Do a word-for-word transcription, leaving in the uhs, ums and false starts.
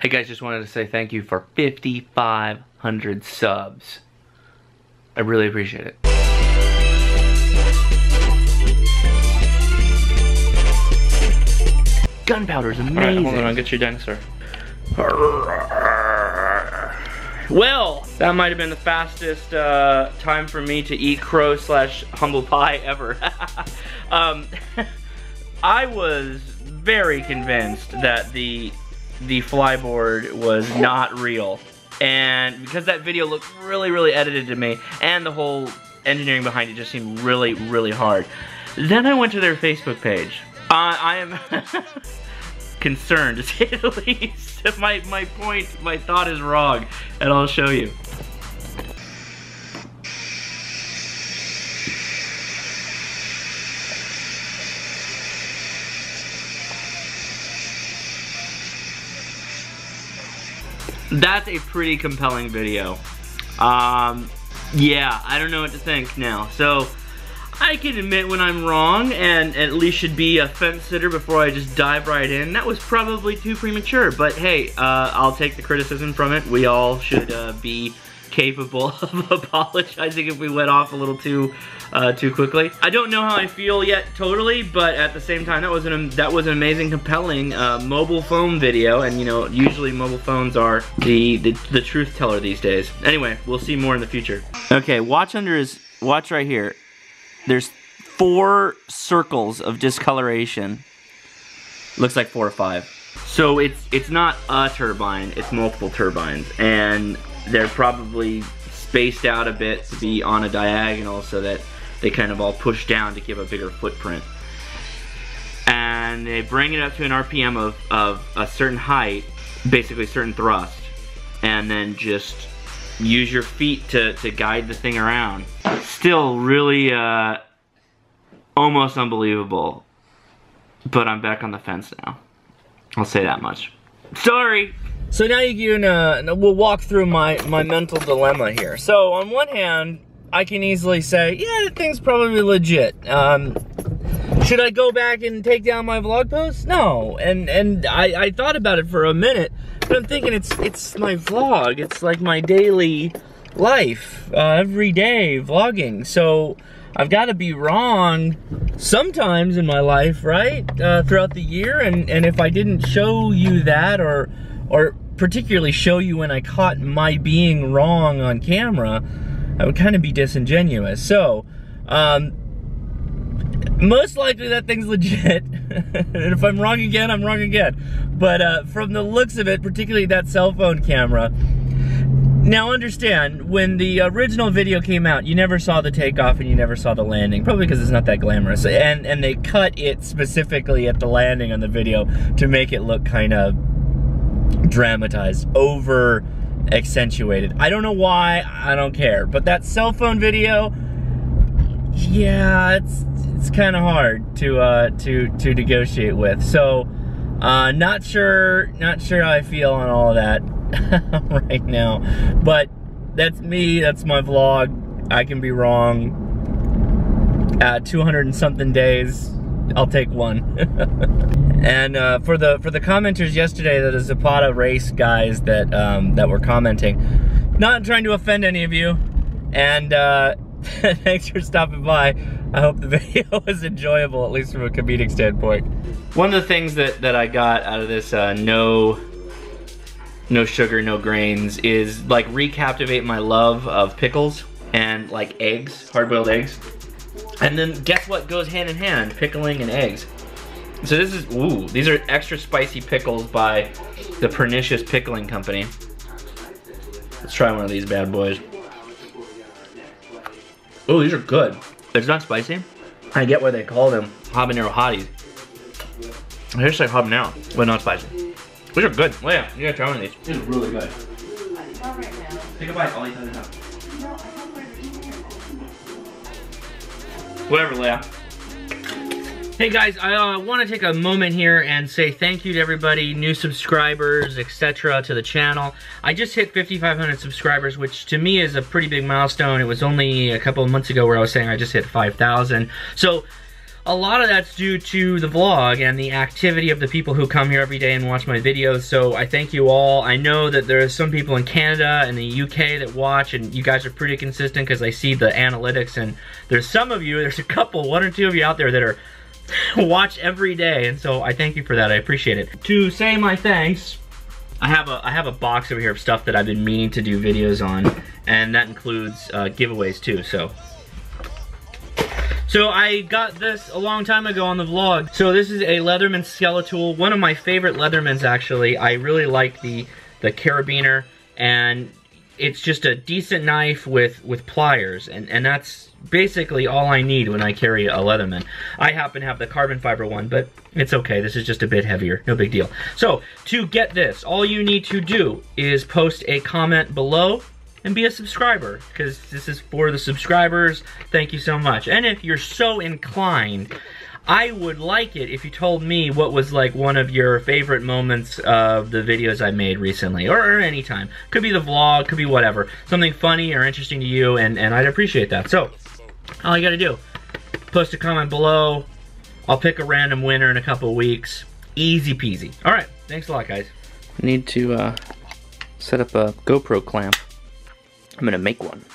Hey guys, just wanted to say thank you for fifty-five hundred subs. I really appreciate it. Gunpowder is amazing. Alright, hold on, I'll get your dinosaur. Well, that might have been the fastest uh, time for me to eat crow slash humble pie ever. um, I was very convinced that the the flyboard was not real, and because that video looked really, really edited to me, and the whole engineering behind it just seemed really, really hard. Then I went to their Facebook page. Uh, I am concerned, to say the least. My, my point, my thought is wrong, and I'll show you. That's a pretty compelling video. Um, yeah, I don't know what to think now. So, I can admit when I'm wrong, and at least should be a fence sitter before I just dive right in. That was probably too premature, but hey, uh, I'll take the criticism from it. We all should uh, be capable of apologizing if we went off a little too uh, too quickly. I don't know how I feel yet totally, but at the same time, that was an that was an amazing, compelling uh, mobile phone video, and you know, usually mobile phones are the, the the truth teller these days. Anyway, we'll see more in the future. Okay, watch under his watch right here. There's four circles of discoloration. Looks like four or five. So it's it's not a turbine, it's multiple turbines, and they're probably spaced out a bit to be on a diagonal so that they kind of all push down to give a bigger footprint. And they bring it up to an R P M of, of a certain height, basically certain thrust, and then just use your feet to, to guide the thing around. Still really uh, almost unbelievable, but I'm back on the fence now. I'll say that much. Sorry! So now you can, uh, we'll walk through my, my mental dilemma here. So on one hand, I can easily say, yeah, the thing's probably legit. Um, should I go back and take down my vlog post? No, and and I, I thought about it for a minute, but I'm thinking it's it's my vlog. It's like my daily life, uh, every day vlogging. So I've got to be wrong sometimes in my life, right? Uh, throughout the year, and and if I didn't show you that, or or particularly show you when I caught my being wrong on camera, I would kind of be disingenuous. So, um, most likely that thing's legit. And if I'm wrong again, I'm wrong again. But uh, from the looks of it, particularly that cell phone camera. Now understand, when the original video came out, you never saw the takeoff and you never saw the landing, probably because it's not that glamorous. And, and they cut it specifically at the landing on the video to make it look kind of dramatized, over accentuated. I don't know why, I don't care. But that cell phone video, yeah, it's it's kind of hard to uh, to to negotiate with. So, uh, not sure, not sure how I feel on all of that right now. But that's me. That's my vlog. I can be wrong. At two hundred and something days, I'll take one. And uh, for the for the commenters yesterday, the Zapata race guys that um, that were commenting, not trying to offend any of you, and uh, thanks for stopping by. I hope the video was enjoyable, at least from a comedic standpoint. One of the things that that I got out of this uh, no no sugar, no grains is like recaptivate my love of pickles and like eggs, hard-boiled eggs. And then guess what goes hand in hand? Pickling and eggs. So this is, ooh, these are extra spicy pickles by the Pernicious Pickling Company. Let's try one of these bad boys. Oh, these are good. It's not spicy. I get why they call them habanero hotties. They just like habanero, but not spicy. These are good. Oh yeah, you gotta try one of these. This is really good. Not right now. Take a bite, I'll eat that now. Whatever, Leah. Hey guys, I uh, want to take a moment here and say thank you to everybody, new subscribers, et cetera to the channel. I just hit fifty-five hundred subscribers, which to me is a pretty big milestone. It was only a couple of months ago where I was saying I just hit five thousand. So a lot of that's due to the vlog and the activity of the people who come here every day and watch my videos, so I thank you all. I know that there's some people in Canada and the U K that watch, and you guys are pretty consistent because I see the analytics, and there's some of you, there's a couple, one or two of you out there that are watch every day, and so I thank you for that. I appreciate it. To say my thanks, I have a I have a box over here of stuff that I've been meaning to do videos on, and that includes uh, giveaways too. So, so I got this a long time ago on the vlog. So this is a Leatherman Skeletool, one of my favorite Leathermans actually. I really like the the carabiner, and it's just a decent knife with with pliers, and and that's basically all I need when I carry a Leatherman. I happen to have the carbon fiber one, but it's okay. This is just a bit heavier. No big deal. So, to get this, all you need to do is post a comment below and be a subscriber, because this is for the subscribers. Thank you so much. And if you're so inclined, I would like it if you told me what was like one of your favorite moments of the videos I made recently, or, or anytime. Could be the vlog, could be whatever. Something funny or interesting to you, and, and I'd appreciate that. So, all you gotta do, post a comment below. I'll pick a random winner in a couple of weeks. Easy peasy. Alright, thanks a lot, guys. I need to uh, set up a GoPro clamp. I'm gonna make one.